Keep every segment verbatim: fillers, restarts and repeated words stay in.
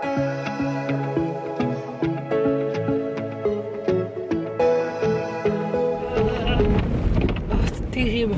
Terrible.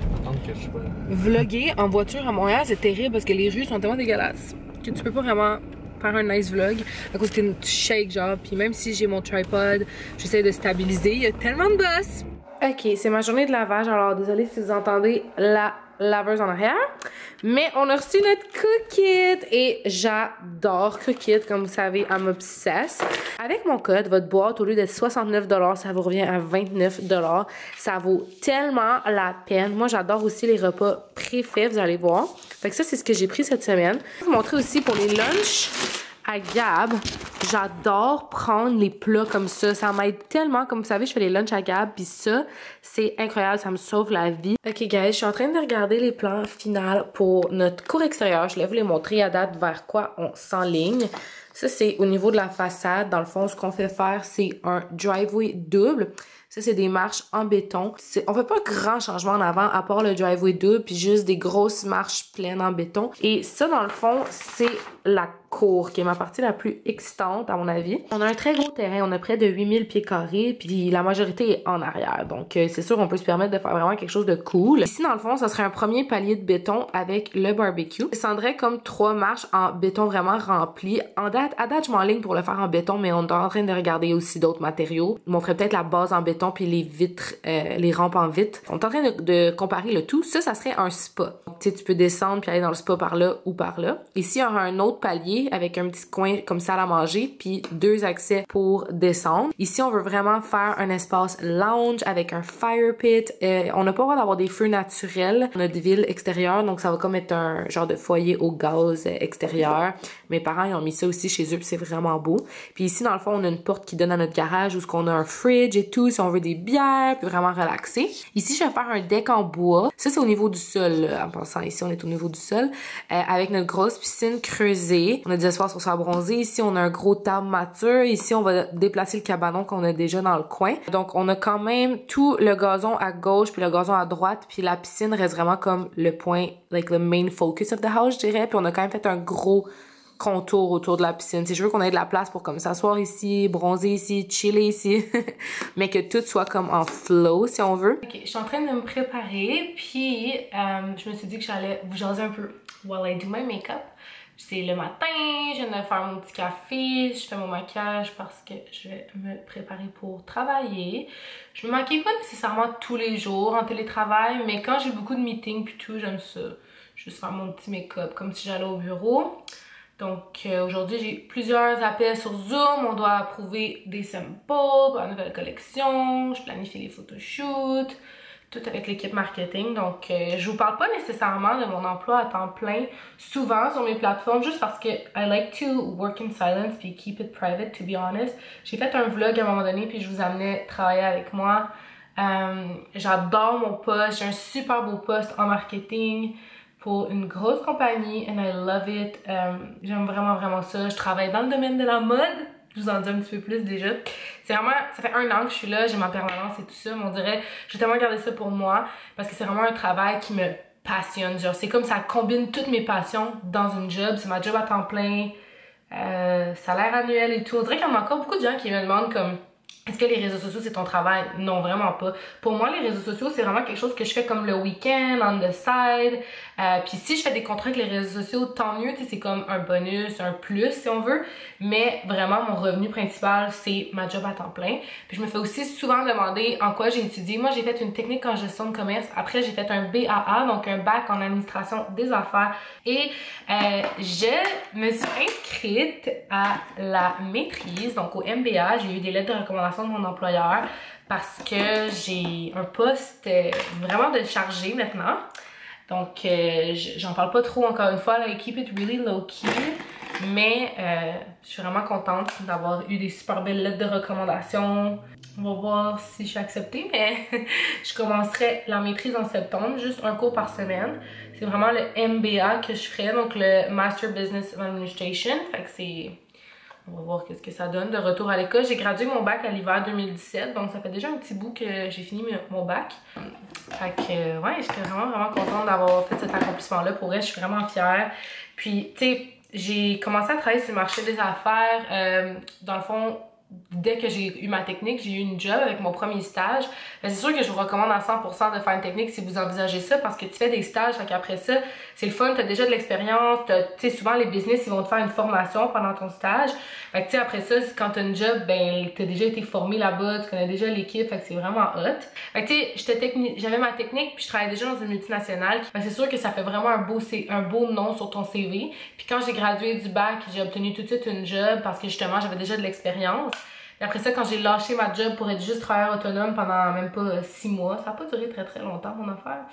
Vlogger en voiture à Montréal, c'est terrible parce que les rues sont tellement dégueulasses que tu peux pas vraiment faire un nice vlog à cause que tu shake genre. Puis même si j'ai mon tripod, j'essaie de stabiliser, il y a tellement de boss. Ok, c'est ma journée de lavage, alors désolé si vous entendez la laveuse en arrière. Mais on a reçu notre Cookit et j'adore Cookit, comme vous savez, elle m'obsesse. Avec mon code, votre boîte, au lieu de soixante-neuf dollars, ça vous revient à vingt-neuf dollars. Ça vaut tellement la peine. Moi, j'adore aussi les repas préfaits, vous allez voir. Fait que ça, c'est ce que j'ai pris cette semaine. Je vais vous montrer aussi pour les lunchs à Gab. J'adore prendre les plats comme ça. Ça m'aide tellement. Comme vous savez, je fais les lunchs à Gab. Puis ça, c'est incroyable. Ça me sauve la vie. Ok, guys, je suis en train de regarder les plans finaux pour notre cour extérieure. Je voulais vous les montrer à date vers quoi on s'enligne. Ça, c'est au niveau de la façade. Dans le fond, ce qu'on fait faire, c'est un driveway double. Ça, c'est des marches en béton. On fait pas grand changement en avant, à part le driveway double, puis juste des grosses marches pleines en béton. Et ça, dans le fond, c'est la cour, qui est ma partie la plus excitante, à mon avis. On a un très gros terrain. On a près de huit mille pieds carrés, puis la majorité est en arrière. Donc, euh, c'est sûr qu'on peut se permettre de faire vraiment quelque chose de cool. Ici, dans le fond, ça serait un premier palier de béton avec le barbecue. Ça descendrait comme trois marches en béton vraiment rempli. En date, à date, je m'enligne pour le faire en béton, mais on est en train de regarder aussi d'autres matériaux. On ferait peut-être la base en béton puis les vitres, euh, les rampes en vitre. On est en train de, de comparer le tout. Ça, ça serait un spa. Tu sais, tu peux descendre puis aller dans le spa par là ou par là. Ici, il y aura un autre palier avec un petit coin comme salle à manger puis deux accès pour descendre. Ici, on veut vraiment faire un espace lounge avec un fire pit. Euh, on n'a pas le droit d'avoir des feux naturels dans notre ville extérieure, donc ça va comme être un genre de foyer au gaz extérieur. Mes parents, ils ont mis ça aussi chez eux puis c'est vraiment beau. Puis ici, dans le fond, on a une porte qui donne à notre garage où on a un fridge et tout, si on veut des bières, puis vraiment relaxer. Ici, je vais faire un deck en bois. Ça, c'est au niveau du sol, là, en passant. Ici, on est au niveau du sol, euh, avec notre grosse piscine creusée. On a des espaces pour se faire bronzer. Ici, on a un gros table mature. Ici, on va déplacer le cabanon qu'on a déjà dans le coin. Donc, on a quand même tout le gazon à gauche, puis le gazon à droite, puis la piscine reste vraiment comme le point, like the main focus of the house, je dirais. Puis on a quand même fait un gros contour autour de la piscine. C'est sûr qu'on ait de la place pour comme s'asseoir ici, bronzer ici, chiller ici, mais que tout soit comme en flow si on veut. Ok, je suis en train de me préparer, puis euh, je me suis dit que j'allais vous jaser un peu while I do my makeup. C'est le matin, je viens de faire mon petit café, je fais mon maquillage parce que je vais me préparer pour travailler. Je me maquille pas nécessairement tous les jours en télétravail, mais quand j'ai beaucoup de meetings puis tout, j'aime ça. Juste faire mon petit make-up comme si j'allais au bureau. Donc euh, aujourd'hui, j'ai plusieurs appels sur Zoom. On doit approuver des samples pour la nouvelle collection. Je planifie les photoshoots, tout avec l'équipe marketing. Donc euh, je vous parle pas nécessairement de mon emploi à temps plein souvent sur mes plateformes, juste parce que I like to work in silence puis keep it private, to be honest. J'ai fait un vlog à un moment donné puis je vous amenais travailler avec moi. Euh, J'adore mon poste. J'ai un super beau poste en marketing pour une grosse compagnie and I love it. Euh, J'aime vraiment vraiment ça. Je travaille dans le domaine de la mode. Je vous en dis un petit peu plus déjà. C'est vraiment, ça fait un an que je suis là, j'ai ma permanence et tout ça, mais on dirait, j'ai tellement gardé ça pour moi parce que c'est vraiment un travail qui me passionne. Genre, c'est comme ça combine toutes mes passions dans une job. C'est ma job à temps plein, euh, salaire annuel et tout. On dirait qu'il y en a encore beaucoup de gens qui me demandent comme, est-ce que les réseaux sociaux c'est ton travail? Non, vraiment pas. Pour moi, les réseaux sociaux c'est vraiment quelque chose que je fais comme le week-end, on the side. Euh, Puis si je fais des contrats avec les réseaux sociaux, tant mieux, c'est comme un bonus, un plus si on veut. Mais vraiment, mon revenu principal, c'est ma job à temps plein. Puis je me fais aussi souvent demander en quoi j'ai étudié. Moi, j'ai fait une technique en gestion de commerce. Après, j'ai fait un B A A, donc un bac en administration des affaires. Et euh, je me suis inscrite à la maîtrise, donc au M B A. J'ai eu des lettres de recommandation de mon employeur parce que j'ai un poste vraiment de chargé maintenant. Donc, euh, j'en parle pas trop encore une fois, là, I keep it really low-key. Mais euh, je suis vraiment contente d'avoir eu des super belles lettres de recommandation. On va voir si je suis acceptée, mais je commencerai la maîtrise en septembre, juste un cours par semaine. C'est vraiment le M B A que je ferai, donc le Master Business Administration. Fait que c'est... On va voir qu'est-ce que ça donne de retour à l'école. J'ai gradué mon bac à l'hiver deux mille dix-sept, donc ça fait déjà un petit bout que j'ai fini mon bac. Fait que, ouais, j'étais vraiment, vraiment contente d'avoir fait cet accomplissement-là. Pour elle, je suis vraiment fière. Puis, tu sais, j'ai commencé à travailler sur le marché des affaires, euh, dans le fond, dès que j'ai eu ma technique, j'ai eu une job avec mon premier stage. C'est sûr que je vous recommande à cent pour cent de faire une technique si vous envisagez ça parce que tu fais des stages, fait qu'après ça, c'est le fun, t'as déjà de l'expérience, tu sais, souvent les business, ils vont te faire une formation pendant ton stage. Fait que tu sais, après ça, quand t'as une job, ben, t'as déjà été formé là-bas, tu connais déjà l'équipe, fait que c'est vraiment hot. Fait que tu sais, j'étais technique, j'avais ma technique puis je travaillais déjà dans une multinationale. Ben, c'est sûr que ça fait vraiment un beau, un beau nom sur ton C V. Puis quand j'ai gradué du bac, j'ai obtenu tout de suite une job parce que justement, j'avais déjà de l'expérience. Et après ça, quand j'ai lâché ma job pour être juste travailleur autonome pendant même pas six mois, ça n'a pas duré très très longtemps mon affaire.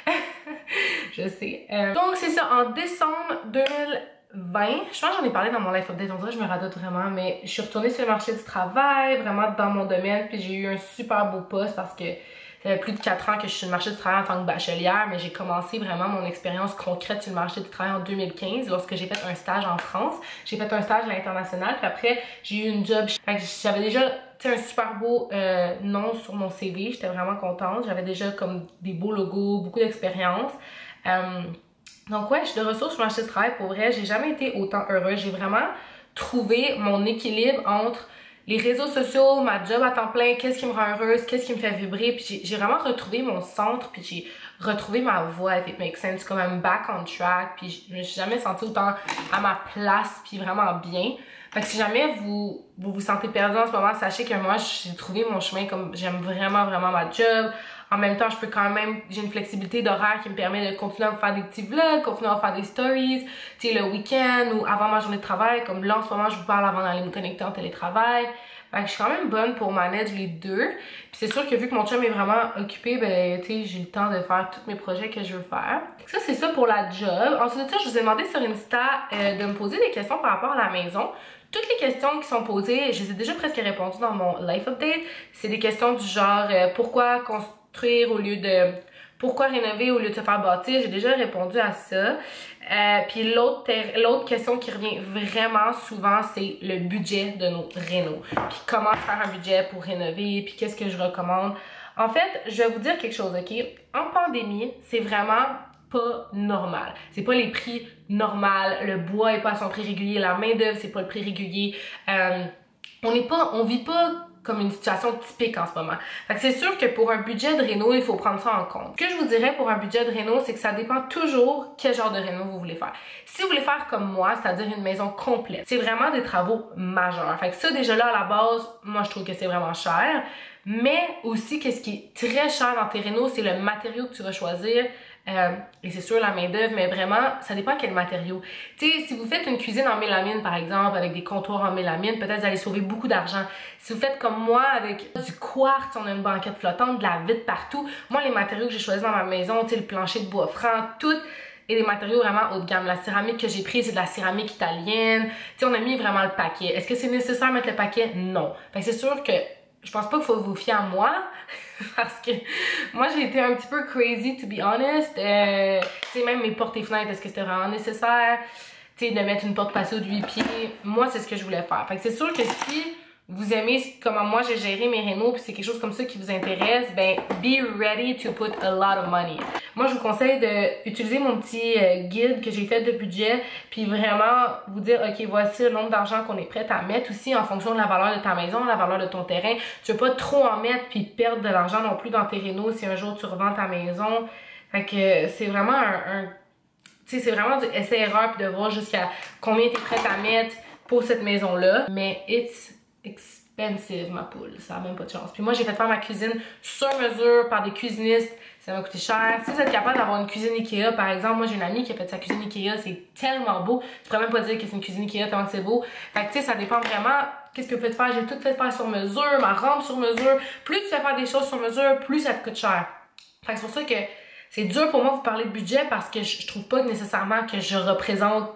Je sais. Euh, donc c'est ça, en décembre deux mille vingt, je pense que j'en ai parlé dans mon life update, on dirait que je me radote vraiment, mais je suis retournée sur le marché du travail, vraiment dans mon domaine, puis j'ai eu un super beau poste parce que ça fait plus de quatre ans que je suis sur le marché du travail en tant que bachelière, mais j'ai commencé vraiment mon expérience concrète sur le marché du travail en deux mille quinze lorsque j'ai fait un stage en France. J'ai fait un stage à l'international, puis après j'ai eu une job. J'avais déjà un super beau euh, nom sur mon C V, j'étais vraiment contente. J'avais déjà comme des beaux logos, beaucoup d'expérience. Euh, donc ouais, je suis de ressources sur le marché du travail. Pour vrai, j'ai jamais été autant heureuse. J'ai vraiment trouvé mon équilibre entre les réseaux sociaux, ma job à temps plein, qu'est-ce qui me rend heureuse, qu'est-ce qui me fait vibrer, puis j'ai vraiment retrouvé mon centre, puis j'ai retrouvé ma voix, if it makes sense, comme I'm back on track, puis je me suis jamais sentie autant à ma place, puis vraiment bien. Fait que si jamais vous vous, vous sentez perdu en ce moment, sachez que moi, j'ai trouvé mon chemin, comme j'aime vraiment, vraiment ma job. En même temps, je peux quand même, j'ai une flexibilité d'horaire qui me permet de continuer à vous faire des petits vlogs, continuer à faire des stories, tu sais, le week-end ou avant ma journée de travail, comme là en ce moment, je vous parle avant d'aller me connecter en télétravail. Fait que je suis quand même bonne pour manager les deux. Puis c'est sûr que vu que mon chum est vraiment occupé, ben, tu sais, j'ai le temps de faire tous mes projets que je veux faire. Ça, c'est ça pour la job. Ensuite de ça, je vous ai demandé sur Insta euh, de me poser des questions par rapport à la maison. Toutes les questions qui sont posées, je les ai déjà presque répondues dans mon life update. C'est des questions du genre euh, pourquoi construire au lieu de... Pourquoi rénover au lieu de se faire bâtir? J'ai déjà répondu à ça. Euh, puis l'autre l'autre question qui revient vraiment souvent, c'est le budget de nos rénos. Puis comment faire un budget pour rénover, puis qu'est-ce que je recommande. En fait, je vais vous dire quelque chose, ok? En pandémie, c'est vraiment pas normal. C'est pas les prix normaux, le bois est pas à son prix régulier, la main d'œuvre c'est pas le prix régulier. Euh, on n'est pas, on vit pas comme une situation typique en ce moment. Fait que c'est sûr que pour un budget de réno, il faut prendre ça en compte. Ce que je vous dirais pour un budget de réno, c'est que ça dépend toujours quel genre de réno vous voulez faire. Si vous voulez faire comme moi, c'est-à-dire une maison complète, c'est vraiment des travaux majeurs. Fait que ça, déjà là, à la base, moi, je trouve que c'est vraiment cher. Mais aussi, qu'est-ce qui est très cher dans tes rénos, c'est le matériau que tu vas choisir. Euh, et c'est sûr la main d'œuvre, mais vraiment ça dépend quel matériau. Tu sais, si vous faites une cuisine en mélamine par exemple avec des comptoirs en mélamine, peut-être vous allez sauver beaucoup d'argent. Si vous faites comme moi avec du quartz, on a une banquette flottante, de la vitre partout. Moi les matériaux que j'ai choisis dans ma maison, tu sais, le plancher de bois franc, tout et des matériaux vraiment haut de gamme. La céramique que j'ai prise, c'est de la céramique italienne. Tu sais, on a mis vraiment le paquet. Est-ce que c'est nécessaire de mettre le paquet? Non. Fait que c'est sûr que je pense pas qu'il faut vous fier à moi parce que moi j'ai été un petit peu crazy to be honest. Euh, tu sais, même mes portes et fenêtres, est-ce que c'était vraiment nécessaire? Tu sais, de mettre une porte passée de huit pieds, moi c'est ce que je voulais faire. Fait que c'est sûr que si vous aimez comment moi j'ai géré mes rénaux puis c'est quelque chose comme ça qui vous intéresse, ben be ready to put a lot of money. Moi je vous conseille d'utiliser mon petit euh, guide que j'ai fait de budget puis vraiment vous dire ok voici le nombre d'argent qu'on est prêt à mettre aussi en fonction de la valeur de ta maison, la valeur de ton terrain. Tu veux pas trop en mettre puis perdre de l'argent non plus dans tes rénaux si un jour tu revends ta maison. Fait que c'est vraiment un, un tu sais c'est vraiment du essai-erreur puis de voir jusqu'à combien tu es prêt à mettre pour cette maison là. Mais it's expensive ma poule, ça a même pas de chance. Puis moi j'ai fait faire ma cuisine sur mesure par des cuisinistes, ça m'a coûté cher. Si vous êtes capable d'avoir une cuisine Ikea par exemple, moi j'ai une amie qui a fait sa cuisine Ikea, c'est tellement beau, tu pourrais même pas dire que c'est une cuisine Ikea tellement que c'est beau. Fait que tu sais ça dépend vraiment qu'est-ce que vous faites faire, j'ai tout fait faire sur mesure, ma rampe sur mesure, plus tu fais faire des choses sur mesure, plus ça te coûte cher. Fait que c'est pour ça que c'est dur pour moi de vous parler de budget parce que je, je trouve pas nécessairement que je représente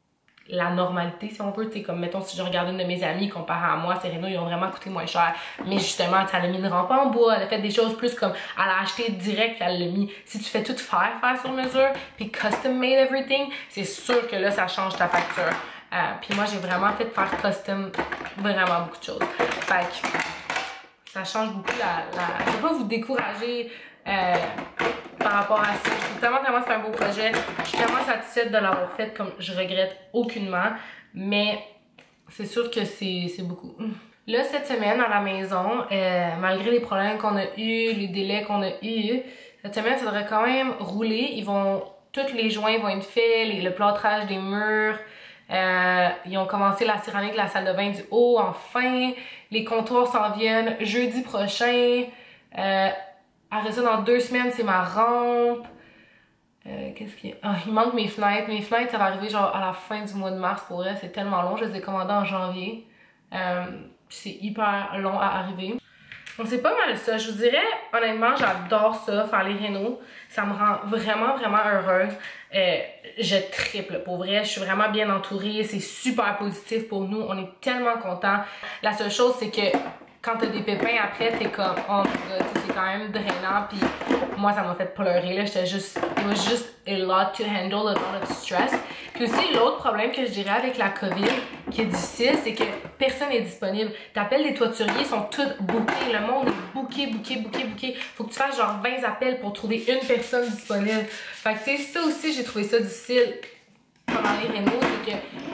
la normalité si on veut, tu sais, comme mettons si je regarde une de mes amies comparé à moi, ces rénaux ils ont vraiment coûté moins cher, mais justement elle a mis une rampe en bois, elle a fait des choses plus comme elle a acheté direct puis elle l'a mis. Si tu fais tout faire faire sur mesure puis custom made everything, c'est sûr que là ça change ta facture. Euh, puis moi j'ai vraiment fait faire custom vraiment beaucoup de choses, fait que ça change beaucoup la, la... je veux pas vous décourager euh, par rapport à ça. Je trouve tellement, tellement c'est un beau projet. Je suis tellement satisfaite de l'avoir fait, comme je regrette aucunement. Mais c'est sûr que c'est beaucoup. Là, cette semaine, à la maison, euh, malgré les problèmes qu'on a eus, les délais qu'on a eus, cette semaine, ça devrait quand même rouler. Ils vont, tous les joints vont être faits, les, le plâtrage des murs. Euh, ils ont commencé la céramique de la salle de bain du haut, enfin. Les comptoirs s'en viennent jeudi prochain. Euh, après ça, dans deux semaines, c'est ma rampe. Euh, Qu'est-ce qu'il y a? Ah, il manque mes fenêtres. Mes fenêtres, ça va arriver genre à la fin du mois de mars. Pour vrai, c'est tellement long. Je les ai commandées en janvier. Euh, c'est hyper long à arriver. Donc c'est pas mal ça. Je vous dirais, honnêtement, j'adore ça, faire les rénaux. Ça me rend vraiment, vraiment heureuse. Euh, je triple. Pour vrai, je suis vraiment bien entourée. C'est super positif pour nous. On est tellement contents. La seule chose, c'est que quand t'as des pépins après, t'es comme, oh my god, c'est quand même drainant. Puis moi, ça m'a fait pleurer. Là, j'étais juste, it was just a lot to handle, a lot of stress. Puis aussi, l'autre problème que je dirais avec la COVID qui est difficile, c'est que personne n'est disponible. T'appelles les toituriers, ils sont tous bookés. Le monde est booké, booké, booké, booké. Faut que tu fasses genre vingt appels pour trouver une personne disponible. Fait que tu sais, ça aussi, j'ai trouvé ça difficile pendant les rénaux, c'est que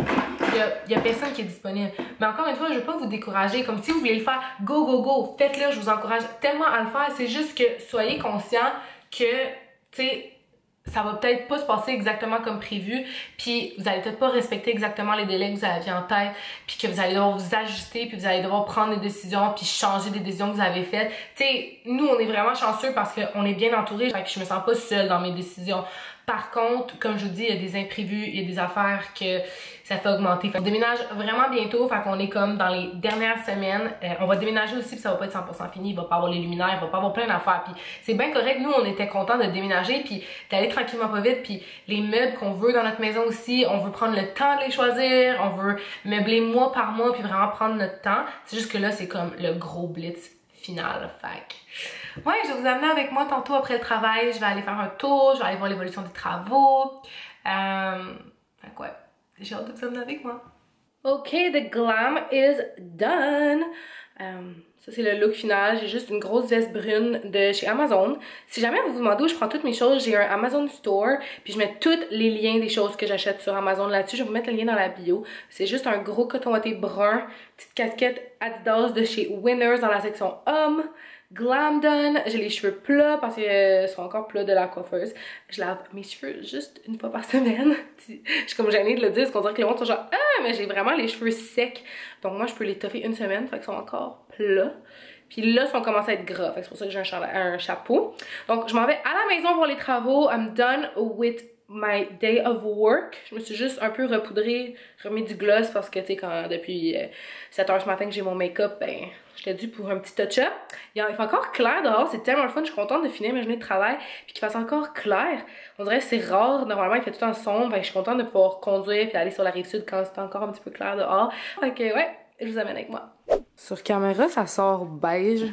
il n'y a, a personne qui est disponible. Mais encore une fois, je ne veux pas vous décourager. Comme si vous voulez le faire, go, go, go, faites-le, je vous encourage tellement à le faire. C'est juste que soyez conscient que, tu sais, ça va peut-être pas se passer exactement comme prévu, puis vous allez peut-être pas respecter exactement les délais que vous aviez en tête, puis que vous allez devoir vous ajuster, puis vous allez devoir prendre des décisions, puis changer des décisions que vous avez faites. Tu sais, nous, on est vraiment chanceux parce qu'on est bien entourés, fait que je me sens pas seule dans mes décisions. Par contre, comme je vous dis, il y a des imprévus, il y a des affaires que ça fait augmenter. Fait on déménage vraiment bientôt, fait qu'on est comme dans les dernières semaines. Euh, on va déménager aussi, puis ça va pas être cent pour cent fini, il va pas avoir les luminaires, il va pas avoir plein d'affaires. Puis c'est bien correct, nous on était contents de déménager, puis d'aller tranquillement pas vite, puis les meubles qu'on veut dans notre maison aussi, on veut prendre le temps de les choisir, on veut meubler mois par mois, puis vraiment prendre notre temps. C'est juste que là, c'est comme le gros blitz final. Fait ouais, je vais vous amener avec moi tantôt après le travail. Je vais aller faire un tour, je vais aller voir l'évolution des travaux. Euh, fait ouais, j'ai hâte de vous amener avec moi. Ok, the glam is done. Euh, ça, c'est le look final. J'ai juste une grosse veste brune de chez Amazon. Si jamais vous vous demandez où je prends toutes mes choses, j'ai un Amazon Store. Puis je mets tous les liens des choses que j'achète sur Amazon là-dessus. Je vais vous mettre le lien dans la bio. C'est juste un gros coton ouaté brun. Petite casquette Adidas de chez Winners dans la section hommes. Glam done. J'ai les cheveux plats parce qu'ils euh, sont encore plats de la coiffeuse. Je lave mes cheveux juste une fois par semaine. Je suis comme gênée de le dire parce qu'on dirait que les gens sont genre ah, mais j'ai vraiment les cheveux secs. Donc moi, je peux les toffer une semaine. Fait qu'ils sont encore plats. Puis là, ils sont commencé à être gras. Fait que c'est pour ça que j'ai un, un chapeau. Donc je m'en vais à la maison pour les travaux. I'm done with my day of work. Je me suis juste un peu repoudrée, remis du gloss parce que tu sais, quand depuis euh, sept heures ce matin que j'ai mon make-up, ben j'étais due pour un petit touch-up. Il, il fait encore clair dehors, c'est tellement le fun, je suis contente de finir ma journée de travail puis qu'il fasse encore clair. On dirait que c'est rare, normalement il fait tout le temps sombre, ben, je suis contente de pouvoir conduire puis aller sur la rive sud quand c'est encore un petit peu clair dehors. Fait que ouais, je vous amène avec moi. Sur caméra, ça sort beige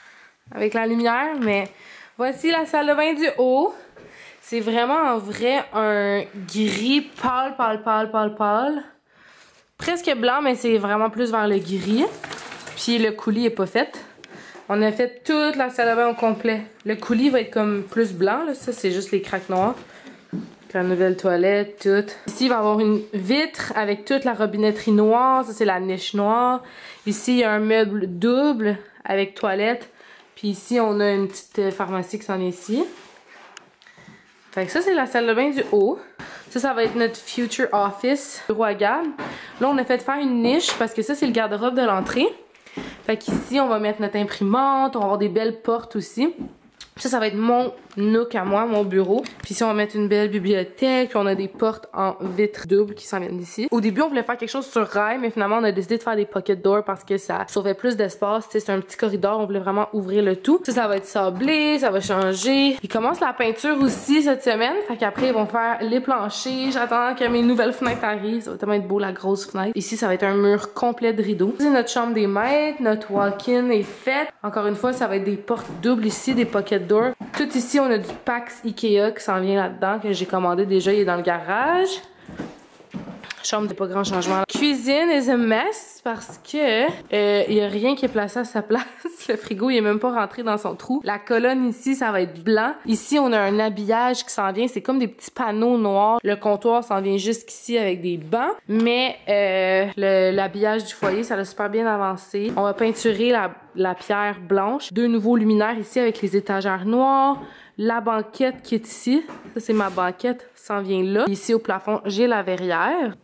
avec la lumière, mais voici la salle de bain du haut. C'est vraiment en vrai un gris pâle, pâle, pâle, pâle, pâle. Presque blanc, mais c'est vraiment plus vers le gris. Puis le coulis est pas fait. On a fait toute la salle de bain au complet. Le coulis va être comme plus blanc, là. Ça, c'est juste les craques noires. La nouvelle toilette, tout. Ici, il va y avoir une vitre avec toute la robinetterie noire. Ça, c'est la niche noire. Ici, il y a un meuble double avec toilette. Puis ici, on a une petite pharmacie qui s'en est ici. Fait que ça, c'est la salle de bain du haut. Ça, ça va être notre future office, bureau à garde. Là, on a fait faire une niche parce que ça, c'est le garde-robe de l'entrée. Fait qu'ici, on va mettre notre imprimante. On va avoir des belles portes aussi. Ça, ça va être mon nook à moi, mon bureau. Puis ici, on va mettre une belle bibliothèque. Puis on a des portes en vitre double qui s'en viennent d'ici. Au début, on voulait faire quelque chose sur rail, mais finalement, on a décidé de faire des pocket doors parce que ça sauvait plus d'espace. C'est un petit corridor, on voulait vraiment ouvrir le tout. Ça, ça va être sablé, ça va changer. Ils commencent la peinture aussi cette semaine. Fait qu'après, ils vont faire les planchers. J'attends que mes nouvelles fenêtres arrivent. Ça va tellement être beau, la grosse fenêtre. Ici, ça va être un mur complet de rideaux. C'est notre chambre des maîtres. Notre walk-in est fait. Encore une fois, ça va être des portes doubles ici, des pocket doors. Tout ici, on a du Pax Ikea qui s'en vient là-dedans, que j'ai commandé déjà, il est dans le garage. Chambre de pas grand changement. Cuisine is a mess parce que euh, il y a rien qui est placé à sa place. Le frigo il est même pas rentré dans son trou. La colonne ici ça va être blanc. Ici on a un habillage qui s'en vient. C'est comme des petits panneaux noirs. Le comptoir s'en vient jusqu'ici avec des bancs. Mais euh, l'habillage du foyer ça a super bien avancé. On va peinturer la, la pierre blanche. Deux nouveaux luminaires ici avec les étagères noires. La banquette qui est ici. Ça c'est ma banquette. S'en vient là. Ici au plafond j'ai la verrière.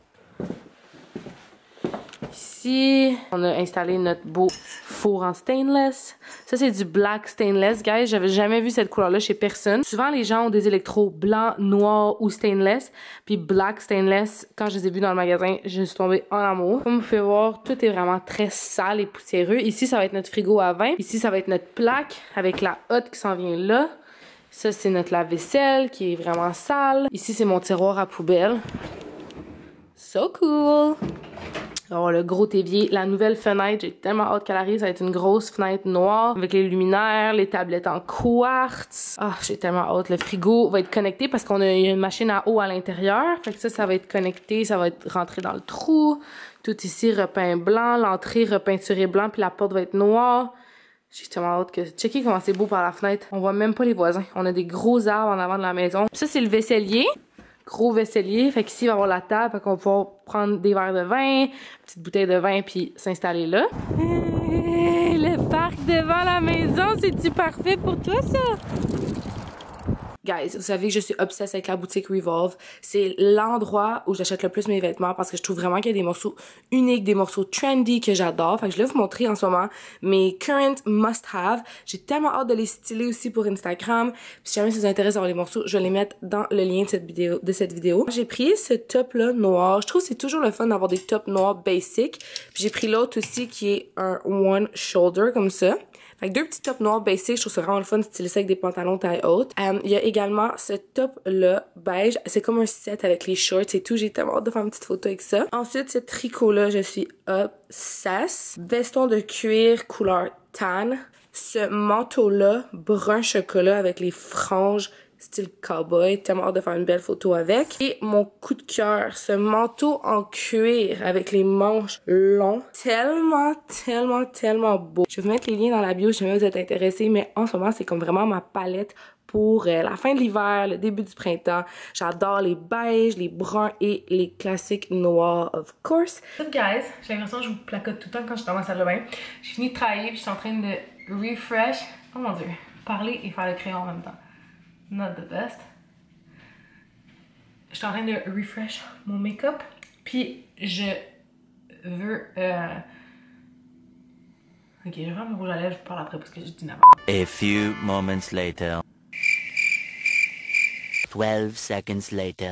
Ici, on a installé notre beau four en stainless. Ça, c'est du black stainless, guys. J'avais jamais vu cette couleur-là chez personne. Souvent, les gens ont des électros blanc, noir ou stainless. Puis black stainless, quand je les ai vus dans le magasin, je suis tombée en amour. Comme vous pouvez voir, tout est vraiment très sale et poussiéreux. Ici, ça va être notre frigo à vin. Ici, ça va être notre plaque avec la hotte qui s'en vient là. Ça, c'est notre lave-vaisselle qui est vraiment sale. Ici, c'est mon tiroir à poubelle. So cool! Alors, le gros évier, la nouvelle fenêtre, j'ai tellement hâte qu'elle arrive. Ça va être une grosse fenêtre noire avec les luminaires, les tablettes en quartz. Ah, j'ai tellement hâte. Le frigo va être connecté parce qu'on a une machine à eau à l'intérieur. Fait que ça, ça va être connecté, ça va être rentré dans le trou. Tout ici repeint blanc, l'entrée repeinturée blanc, puis la porte va être noire. J'ai tellement hâte que... Checkez comment c'est beau par la fenêtre. On voit même pas les voisins. On a des gros arbres en avant de la maison. Puis ça, c'est le vaisselier. Gros vaisselier, fait qu'ici il va y avoir la table, fait qu'on va pouvoir prendre des verres de vin, petite bouteille de vin, puis s'installer là. Hey, le parc devant la maison, c'est-tu parfait pour toi ça? Guys, vous savez que je suis obsesse avec la boutique Revolve. C'est l'endroit où j'achète le plus mes vêtements parce que je trouve vraiment qu'il y a des morceaux uniques, des morceaux trendy que j'adore. Fait que je vais vous montrer en ce moment mes current must-have. J'ai tellement hâte de les styler aussi pour Instagram. Puis si jamais ça vous intéresse d'avoir les morceaux, je vais les mettre dans le lien de cette vidéo. De cette vidéo. J'ai pris ce top-là noir. Je trouve que c'est toujours le fun d'avoir des tops noirs basic. Puis j'ai pris l'autre aussi qui est un one shoulder comme ça. Fait que deux petits tops noirs basic, je trouve ça vraiment le fun de styler ça avec des pantalons taille haute. Um, il y a également ce top-là beige, c'est comme un set avec les shorts et tout. J'ai tellement hâte de faire une petite photo avec ça. Ensuite, ce tricot-là, je suis obsesse. Veston de cuir couleur tan. Ce manteau-là, brun chocolat avec les franges style cowboy, tellement hâte de faire une belle photo avec. Et mon coup de cœur, ce manteau en cuir avec les manches longs, tellement, tellement, tellement beau. Je vais vous mettre les liens dans la bio si jamais vous êtes intéressés, mais en ce moment, c'est comme vraiment ma palette pour euh, la fin de l'hiver, le début du printemps. J'adore les beiges, les bruns et les classiques noirs, of course. What's up, guys? J'ai l'impression que je vous placote tout le temps quand je suis dans ma salle de bain. J'ai fini de travailler puis je suis en train de refresh. Oh mon dieu, parler et faire le crayon en même temps. Not the best. Je suis en train de refresh mon make-up. Puis je veux... Euh... Ok, je vais faire mon rouge à lèvres, je vous parle après parce que j'ai dit n'importe. A few moments later. twelve seconds later.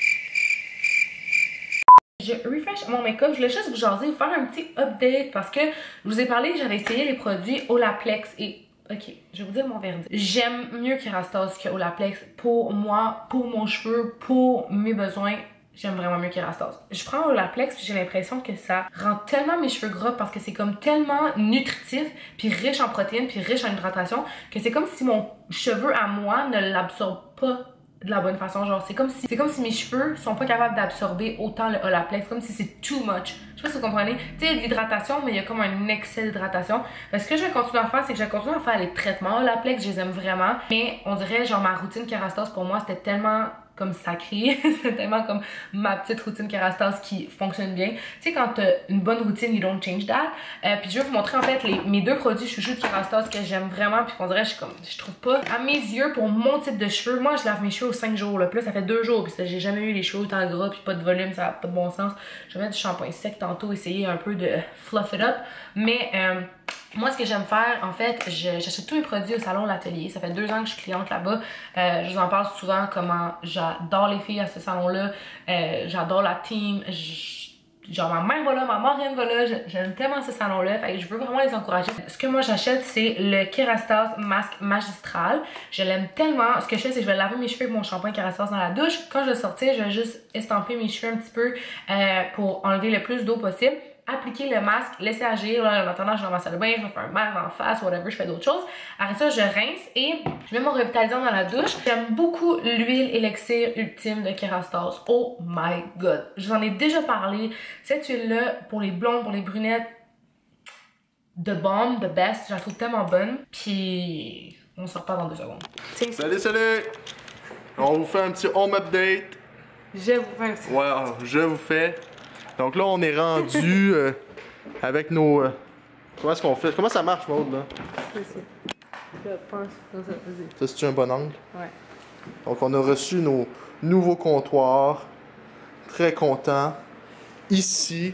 Je refresh mon make-up. Je voulais juste vous jaser, faire un petit update parce que je vous ai parlé que j'avais essayé les produits Olaplex et... Ok, je vais vous dire mon verdict. J'aime mieux Kerastase que Olaplex pour moi, pour mon cheveu, pour mes besoins. J'aime vraiment mieux Kerastase. Je prends Olaplex puis j'ai l'impression que ça rend tellement mes cheveux gras parce que c'est comme tellement nutritif puis riche en protéines puis riche en hydratation que c'est comme si mon cheveu à moi ne l'absorbe pas de la bonne façon. Genre c'est comme si c'est comme si mes cheveux sont pas capables d'absorber autant le Olaplex, comme si c'est too much. Je sais pas si vous comprenez. Tu sais, il y a de l'hydratation, mais il y a comme un excès d'hydratation. Ce que je vais continuer à faire, c'est que je vais continuer à faire les traitements Olaplex, je les aime vraiment. Mais on dirait, genre, ma routine Kerastase, pour moi, c'était tellement comme sacré. C'était tellement comme ma petite routine Kerastase qui fonctionne bien. Tu sais, quand t'as une bonne routine, you don't change that. Euh, puis je vais vous montrer, en fait, les, mes deux produits chouchous de Kerastase que j'aime vraiment. Puis qu'on dirait, je suis comme, je trouve pas, à mes yeux, pour mon type de cheveux, moi, je lave mes cheveux aux cinq jours. Là. Puis là, ça fait deux jours. Puis j'ai jamais eu les cheveux autant gras, puis pas de volume, ça n'a pas de bon sens. Je vais mettre du shampoing sec tantôt, essayer un peu de fluff it up. Mais euh, moi, ce que j'aime faire, en fait, j'achète tous mes produits au salon L'Atelier. Ça fait deux ans que je suis cliente là-bas. Euh, je vous en parle souvent comment j'adore les filles à ce salon-là. Euh, j'adore la team. Genre, ma mère va là, ma marraine va là. J'aime tellement ce salon-là. Fait que je veux vraiment les encourager. Ce que moi, j'achète, c'est le Kerastase Masque Magistral. Je l'aime tellement. Ce que je fais, c'est que je vais laver mes cheveux avec mon shampoing Kerastase dans la douche. Quand je vais sortir, je vais juste estamper mes cheveux un petit peu euh, pour enlever le plus d'eau possible. appliquer le masque, laisser agir. Là, en attendant, je vais dans ma salle de bain, je me fais un masque en face, whatever, je fais d'autres choses. Après ça, je rince et je mets mon revitalisant dans la douche. J'aime beaucoup l'huile élixir ultime de Kerastase. Oh my god! Je vous en ai déjà parlé. Cette huile-là, pour les blondes, pour les brunettes, de bombe, de best, je la trouve tellement bonne. Puis, on se reparle dans deux secondes. T'sais. Salut, salut! On vous fait un petit home update. Je vous fais un petit... Ouais, je vous fais. Donc là, on est rendu euh, avec nos... Euh, comment est-ce qu'on fait? Comment ça marche, Maud, là? C'est ça. Je pense comme ça, vas-y. Ça, c'est-tu un bon angle? Ouais. Donc, on a reçu nos nouveaux comptoirs. Très content. Ici,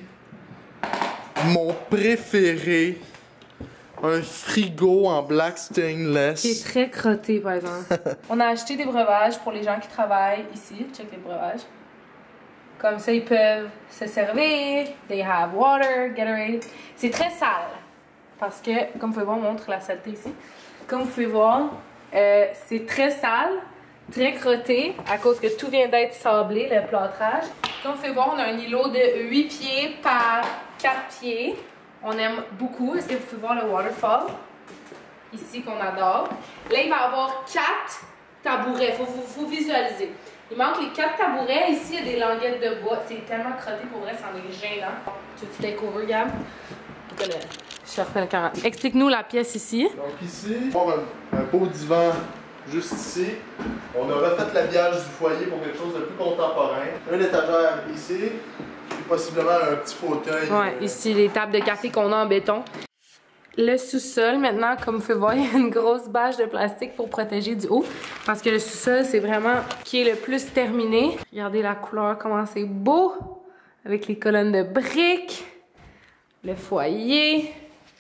mon préféré, un frigo en black stainless. Qui est très crotté, par exemple. On a acheté des breuvages pour les gens qui travaillent ici. Check les breuvages. Comme ça, ils peuvent se servir. They have water, Gatorade. C'est très sale. Parce que, comme vous pouvez voir, on montre la saleté ici. Comme vous pouvez voir, euh, c'est très sale, très crotté, à cause que tout vient d'être sablé, le plâtrage. Comme vous pouvez voir, on a un îlot de huit pieds par quatre pieds. On aime beaucoup. Est-ce que vous pouvez voir le waterfall? Ici, qu'on adore. Là, il va y avoir quatre tabourets. Il faut, faut, faut visualiser. Il manque les quatre tabourets. Ici, il y a des languettes de bois. C'est tellement crotté, pour vrai, c'en est gênant. Tu veux-tu take over, Gab? Le... Je refais le quarante. Explique-nous la pièce ici. Donc ici, on va avoir un, un beau divan juste ici. On a refait l'habillage du foyer pour quelque chose de plus contemporain. Une étagère ici. Et possiblement un petit fauteuil. Ouais, euh... ici, les tables de café qu'on a en béton. Le sous-sol, maintenant, comme vous pouvez voir, il y a une grosse bâche de plastique pour protéger du haut. Parce que le sous-sol, c'est vraiment qui est le plus terminé. Regardez la couleur, comment c'est beau. Avec les colonnes de briques. Le foyer.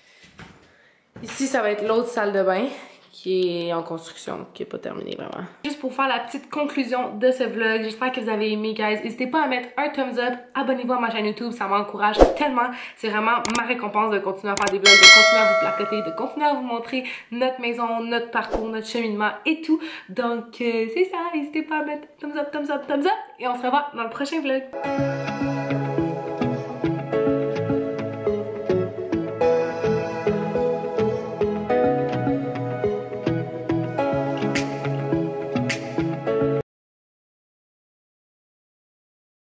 Ici, ça va être l'autre salle de bain qui est en construction, qui n'est pas terminée vraiment. Juste pour faire la petite conclusion de ce vlog, j'espère que vous avez aimé, guys. N'hésitez pas à mettre un thumbs up, abonnez-vous à ma chaîne YouTube, ça m'encourage tellement. C'est vraiment ma récompense de continuer à faire des vlogs, de continuer à vous placoter, de continuer à vous montrer notre maison, notre parcours, notre cheminement et tout. Donc, euh, c'est ça, n'hésitez pas à mettre thumbs up, thumbs up, thumbs up. Et on se revoit dans le prochain vlog.